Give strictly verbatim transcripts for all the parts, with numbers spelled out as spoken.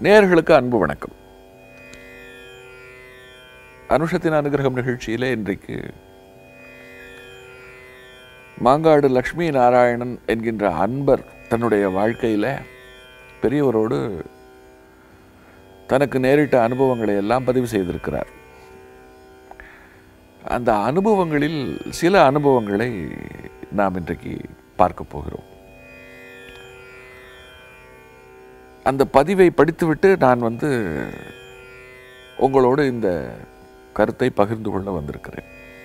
நேயர்களுக்கு அன்பு வணக்கம். அனுஷத்தின் அனுகிரகம் நிகழ்ச்சியிலே இன்றைக்கு மாங்காடு லக்ஷ்மி நாராயணன் என்கின்ற அன்பர் தன்னுடைய வாழ்க்கையில் பெரியவரோடு தனக்கு நேரிட்ட அனுபவங்களை எல்லாம் பதிவு செய்திருக்கிறார். அந்த அனுபவங்களில் சில அனுபவங்களை நாம் இன்றைக்கு பார்க்க போகிறோம். அந்த பதிவை படித்துவிட்டு நான் வந்து உங்களோடு இந்த கருத்தை பகிர்ந்து கொள்ள வந்திருக்கிறேன்.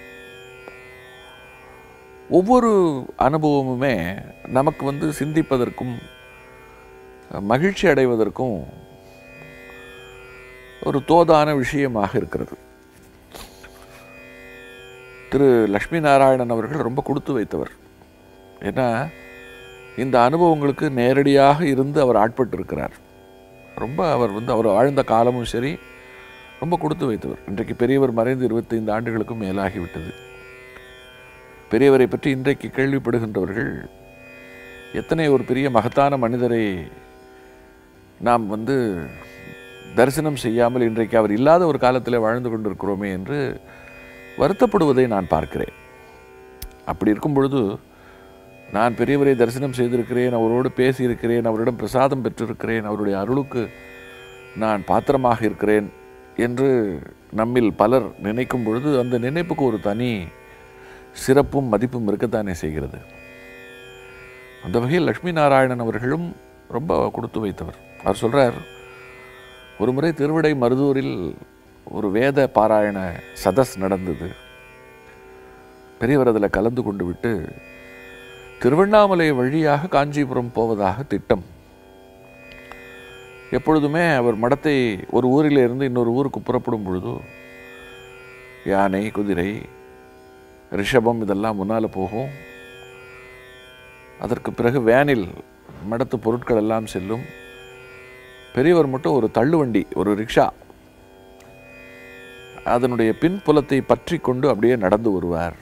ஒவ்வொரு அனுபவமுமே நமக்கு வந்து சிந்திப்பதற்கும் மகிழ்ச்சி அடைவதற்கும் ஒரு தோதான விஷயமாக இருக்கிறது. திரு லக்ஷ்மி நாராயணன் அவர்கள் ரொம்ப கொடுத்து வைத்தவர். ஏன்னா இந்த அனுபவங்களுக்கு நேரடியாக இருந்து அவர் ஆட்பட்டு இருக்கிறார். ரொம்ப அவர் வந்து அவர் வாழ்ந்த காலமும் சரி ரொம்ப கொடுத்து வைத்தவர். இன்றைக்கு பெரியவர் மறைந்து இருபத்தைந்து ஆண்டுகளுக்கும் மேலாகிவிட்டது. பெரியவரை பற்றி இன்றைக்கு கேள்விப்படுகின்றவர்கள் எத்தனை ஒரு பெரிய மகத்தான மனிதரை நாம் வந்து தரிசனம் செய்யாமல் இன்றைக்கு அவர் இல்லாத ஒரு காலத்தில் வாழ்ந்து கொண்டிருக்கிறோமே என்று வருத்தப்படுவதை நான் பார்க்கிறேன். அப்படி இருக்கும் பொழுது நான் பெரியவரை தரிசனம் செய்திருக்கிறேன், அவரோடு பேசியிருக்கிறேன், அவரிடம் பிரசாதம் பெற்றிருக்கிறேன், அவருடைய அருளுக்கு நான் பாத்திரமாக இருக்கிறேன் என்று நம்மில் பலர் நினைக்கும் பொழுது அந்த நினைப்புக்கு ஒரு தனி சிறப்பும் மதிப்பும் இருக்கத்தானே செய்கிறது. அந்த வகையில் லக்ஷ்மி நாராயணன் அவர்களும் ரொம்ப கொடுத்து வைத்தவர். அவர் சொல்கிறார், ஒரு முறை திருவிடை மருதூரில் ஒரு வேத பாராயண சதஸ் நடந்தது. பெரியவர் அதில் கலந்து கொண்டு விட்டு திருவண்ணாமலை வழியாக காஞ்சிபுரம் போவதாக திட்டம். எப்பொழுதுமே அவர் மடத்தை ஒரு ஊரில் இருந்து இன்னொரு ஊருக்கு புறப்படும் பொழுது யானை, குதிரை, ரிஷபம் இதெல்லாம் முன்னால் போகும். அதற்கு பிறகு வேனில் மடத்து பொருட்கள் எல்லாம் செல்லும். பெரியவர் மட்டும் ஒரு தள்ளுவண்டி, ஒரு ரிக்ஷா, அதனுடைய பின்புலத்தை பற்றி கொண்டு அப்படியே நடந்து வருவார்.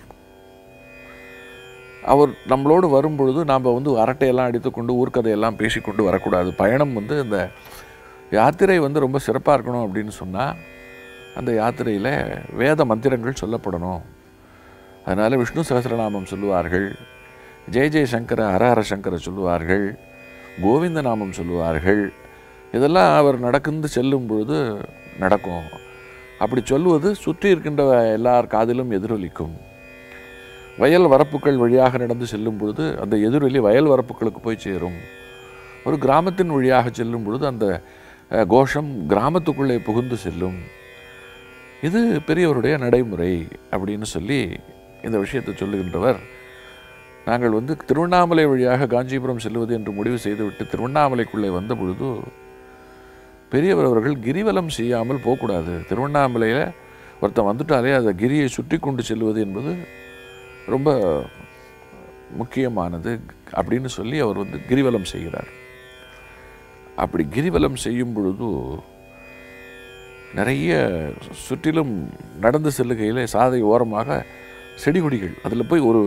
அவர் நம்மளோடு வரும்பொழுது நாம் வந்து அரட்டையெல்லாம் அடித்துக்கொண்டு ஊர்க்கதையெல்லாம் பேசிக்கொண்டு வரக்கூடாது. பயணம் வந்து இந்த யாத்திரை வந்து ரொம்ப சிறப்பாக இருக்கணும் அப்படின்னு சொன்னால் அந்த யாத்திரையில் வேத மந்திரங்கள் சொல்லப்படணும். அதனால் விஷ்ணு சகஸ்ரநாமம் சொல்லுவார்கள், ஜெய ஜெய சங்கர ஹரஹர சங்கர சொல்லுவார்கள், கோவிந்த நாமம் சொல்லுவார்கள். இதெல்லாம் அவர் நடந்து செல்லும் பொழுது நடக்கும். அப்படி சொல்லுவது சுற்றி இருக்கின்ற எல்லார் காதிலும் எதிரொலிக்கும். வயல் வரப்புகள் வழியாக நடந்து செல்லும் பொழுது அந்த எதிரொலி வயல் வரப்புகளுக்கு போய் சேரும். ஒரு கிராமத்தின் வழியாக செல்லும் பொழுது அந்த கோஷம் கிராமத்துக்குள்ளே புகுந்து செல்லும். இது பெரியவருடைய நடைமுறை அப்படின்னு சொல்லி இந்த விஷயத்தை சொல்லுகின்றவர். நாங்கள் வந்து திருவண்ணாமலை வழியாக காஞ்சிபுரம் செல்வது என்று முடிவு செய்துவிட்டு திருவண்ணாமலைக்குள்ளே வந்த பொழுது பெரியவர் அவர்கள் கிரிவலம் செய்யாமல் போகக்கூடாது. திருவண்ணாமலையில் ஒருத்தன் வந்துட்டாலே அதை கிரியை சுற்றி கொண்டு செல்வது என்பது ரொம்ப முக்கியமானது அப்படின்னு சொல்லி அவர் வந்து கிரிவலம் செய்கிறார். அப்படி கிரிவலம் செய்யும் பொழுது நிறைய சுற்றிலும் நடந்து செல்லுகையில் சாதை ஓரமாக செடி கொடிகள், அதில் போய் ஒரு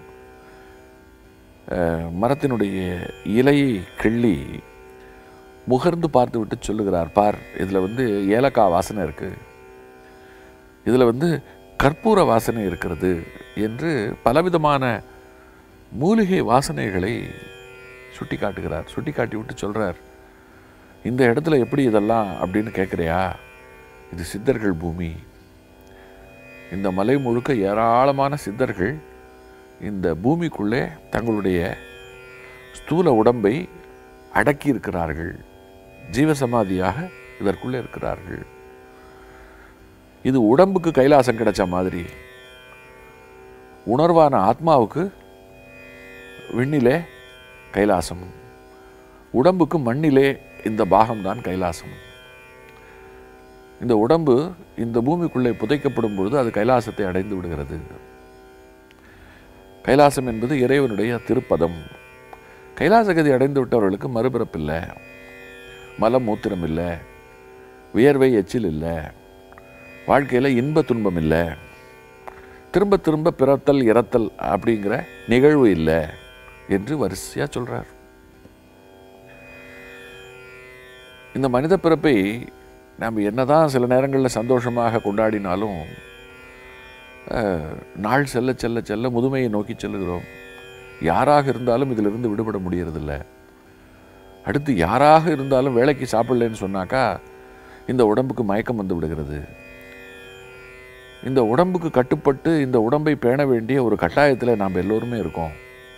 மரத்தினுடைய இலையை கிள்ளி முகர்ந்து பார்த்து விட்டு சொல்லுகிறார், பார் இதில் வந்து ஏலக்காய் வாசனை இருக்குது, இதில் வந்து கற்பூர வாசனை இருக்கிறது என்று பலவிதமான மூலிகை வாசனைகளை சுட்டி காட்டுகிறார். சுட்டி காட்டி விட்டு சொல்கிறார், இந்த இடத்துல எப்படி இதெல்லாம் அப்படின்னு கேட்குறியா, இது சித்தர்கள் பூமி. இந்த மலை முழுக்க ஏராளமான சித்தர்கள் இந்த பூமிக்குள்ளே தங்களுடைய ஸ்தூல உடம்பை அடக்கி இருக்கிறார்கள், ஜீவசமாதியாக இதற்குள்ளே இருக்கிறார்கள். இது உடம்புக்கு கைலாசம் கிடைச்ச மாதிரி உணர்வான ஆத்மாவுக்கு விண்ணிலே கைலாசம், உடம்புக்கு மண்ணிலே இந்த பாகம்தான் கைலாசம். இந்த உடம்பு இந்த பூமிக்குள்ளே புதைக்கப்படும் பொழுது அது கைலாசத்தை அடைந்து விடுகிறது. கைலாசம் என்பது இறைவனுடைய திருப்பதம். கைலாசகதி அடைந்து விட்டவர்களுக்கு மறுபிறப்பில்லை, மலம் மூத்திரம் இல்லை, வியர்வை எச்சில் இல்லை, வாழ்க்கையில் இன்ப துன்பம் இல்லை, திரும்ப திரும்ப பிறத்தல் இறத்தல் அப்படிங்கிற நிகழ்வு இல்லை என்று வரிசையாக சொல்கிறார். இந்த மனித பிறப்பை நாம் என்னதான் சில நேரங்களில் சந்தோஷமாக கொண்டாடினாலும் நாள் செல்ல செல்ல செல்ல முதுமையை நோக்கி செல்லுகிறோம். யாராக இருந்தாலும் இதிலிருந்து விடுபட முடியறதில்ல. அடுத்து யாராக இருந்தாலும் வேலைக்கு சாப்பிடலன்னு சொன்னாக்கா இந்த உடம்புக்கு மயக்கம் வந்து விடுகிறது. இந்த உடம்புக்கு கட்டுப்பட்டு இந்த உடம்பை பேண வேண்டிய ஒரு கட்டாயத்தில் நாம் எல்லோருமே இருக்கோம்.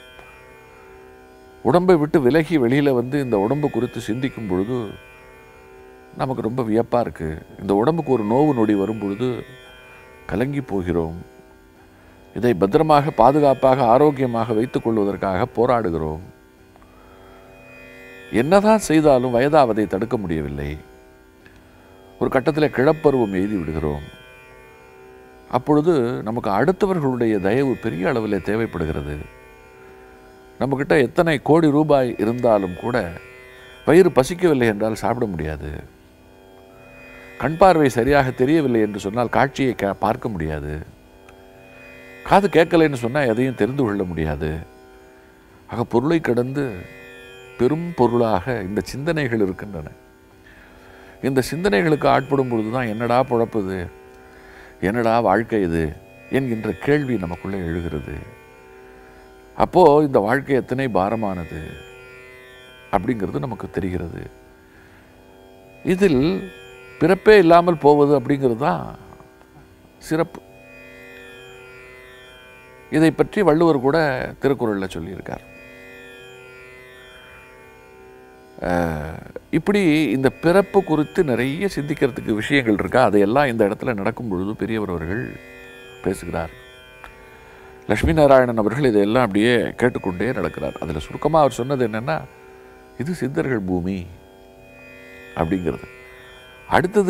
உடம்பை விட்டு விலகி வெளியில் வந்து இந்த உடம்பு குறித்து சிந்திக்கும் பொழுது நமக்கு ரொம்ப வியப்பாக இருக்குது. இந்த உடம்புக்கு ஒரு நோவு நொடி வரும் பொழுது கலங்கி போகிறோம். இதை பத்திரமாக பாதுகாப்பாக ஆரோக்கியமாக வைத்துக் கொள்வதற்காக போராடுகிறோம். என்னதான் செய்தாலும் வயதாவதை தடுக்க முடியவில்லை. ஒரு கட்டத்தில் கிழப்பருவம் எய்தி விடுகிறோம். அப்பொழுது நமக்கு அடுத்தவர்களுடைய தயவு பெரிய அளவில் தேவைப்படுகிறது. நம்மக்கிட்ட எத்தனை கோடி ரூபாய் இருந்தாலும் கூட வயிறு பசிக்கவில்லை என்றால் சாப்பிட முடியாது. கண் பார்வை சரியாக தெரியவில்லை என்று சொன்னால் காட்சியை பார்க்க முடியாது. காது கேட்கலைன்னு சொன்னால் எதையும் தெரிந்து கொள்ள முடியாது. ஆக பொருளை கடந்து பெரும் பொருளாக இந்த சிந்தனைகள் இருக்கின்றன. இந்த சிந்தனைகளுக்கு ஆட்படும் பொழுது தான் என்னடா பொழப்புது, என்னடா வாழ்க்கை இது என்கின்ற கேள்வி நமக்குள்ளே எழுகிறது. அப்போது இந்த வாழ்க்கை எத்தனை பாரமானது அப்படிங்கிறது நமக்கு தெரிகிறது. இதில் பிறப்பே இல்லாமல் போவது அப்படிங்கிறது தான் சிறப்பு. இதை பற்றி வள்ளுவர் கூட திருக்குறளில் சொல்லியிருக்கார். இப்படி இந்த பிறப்பு குறித்து நிறைய சிந்திக்கிறதுக்கு விஷயங்கள் இருக்கா. அதையெல்லாம் இந்த இடத்துல நடக்கும் பொழுது பெரியவர் அவர்கள் பேசுகிறார். லட்சுமி நாராயணன் அவர்கள் இதையெல்லாம் அப்படியே கேட்டுக்கொண்டே நடக்கிறார். அதில் சுருக்கமாக அவர் சொன்னது என்னென்னா, இது சித்தர்கள் பூமி அப்படிங்கிறது. அடுத்தது,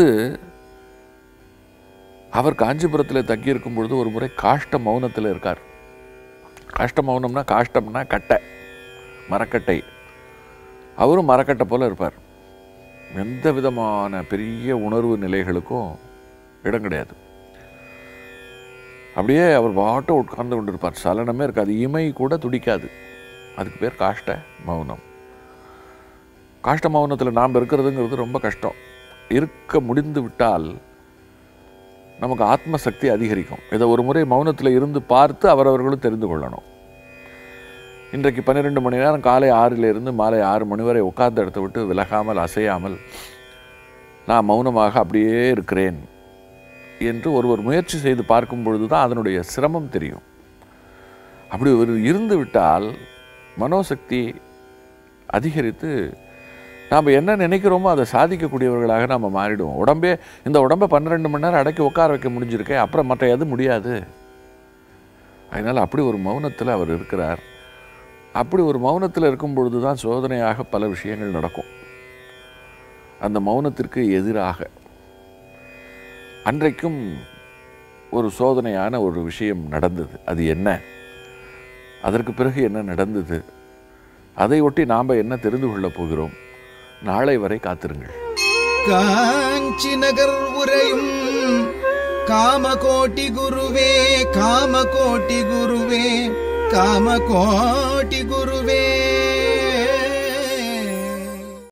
அவர் காஞ்சிபுரத்தில் தங்கியிருக்கும் பொழுது ஒரு முறை காஷ்ட மௌனத்தில் இருக்கார். காஷ்ட மௌனம்னா, காஷ்டம்னா கட்டை, மரக்கட்டை. அவரும் மரக்கட்டை போல இருப்பார். எந்த விதமான பெரிய உணர்வு நிலைகளுக்கும் இடம் கிடையாது. அப்படியே அவர் பாட்டை உட்கார்ந்து கொண்டிருப்பார். சலனமே இருக்காது, இமை கூட துடிக்காது. அதுக்கு பேர் காஷ்ட மௌனம். காஷ்ட மௌனத்தில் நாம் இருக்கிறதுங்கிறது ரொம்ப கஷ்டம். இருக்க முடிந்து விட்டால் நமக்கு ஆத்ம சக்தி அதிகரிக்கும். இதை ஒரு முறை மௌனத்தில் இருந்து பார்த்து அவரவர்களும் தெரிந்து கொள்ளணும். இன்றைக்கு பன்னிரெண்டு மணி நேரம் காலை ஆறிலிருந்து மாலை ஆறு மணி வரை உட்கார்ந்த இடத்தை விட்டு விலகாமல் அசையாமல் நான் மௌனமாக அப்படியே இருக்கிறேன் என்று ஒருவர் முயற்சி செய்து பார்க்கும் பொழுது தான் அதனுடைய சிரமம் தெரியும். அப்படி ஒரு இருந்து விட்டால் மனோசக்தி அதிகரித்து நாம் என்ன நினைக்கிறோமோ அதை சாதிக்கக்கூடியவர்களாக நாம் மாறிடுவோம். உடம்பே இந்த உடம்பை பன்னிரெண்டு மணி நேரம் அடக்கி உட்கார வைக்க முடிஞ்சிருக்கேன், அப்புறம் மற்ற எது முடியாது. அதனால் அப்படி ஒரு மௌனத்தில் அவர் இருக்கிறார். அப்படி ஒரு மௌனத்தில் இருக்கும் பொழுது தான் சோதனையாக பல விஷயங்கள் நடக்கும். அந்த மௌனத்திற்கு எதிராக அன்றைக்கும் ஒரு சோதனையான ஒரு விஷயம் நடந்தது. அது என்ன, அதற்கு பிறகு என்ன நடந்தது, அதை ஒட்டி நாம் என்ன தெரிந்து கொள்ளப் போகிறோம், நாளை வரை காத்திருங்கள். காஞ்சி நகர் உரையும் காமகோட்டி குருவே, காமகோட்டி குருவே, காமகோட்டி குருவே.